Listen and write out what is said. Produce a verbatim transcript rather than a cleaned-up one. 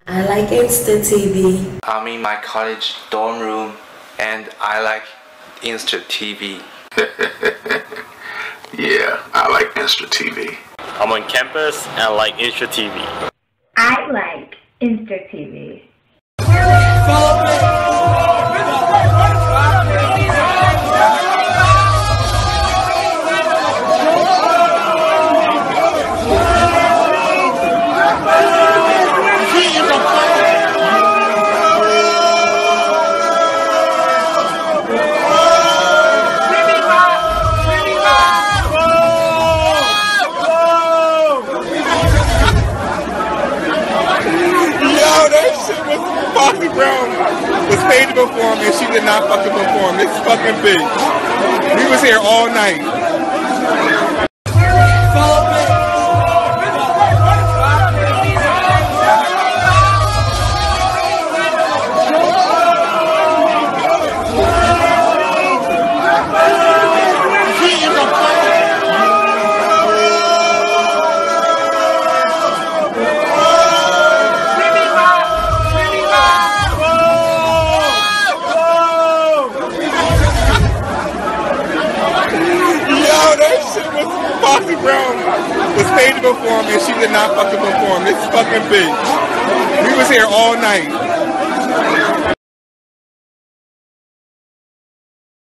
I like Insta-T V. I'm in my college dorm room and I like Instra-T V. Yeah, I like Instra-T V. I'm on campus and I like Instra-T V. I like Instra-T V. Foxy Brown was paid to perform and she did not fucking perform. This fucking bitch. We was here all night. Foxy Brown was paid to perform and she did not fucking perform. This fucking bitch. We was here all night.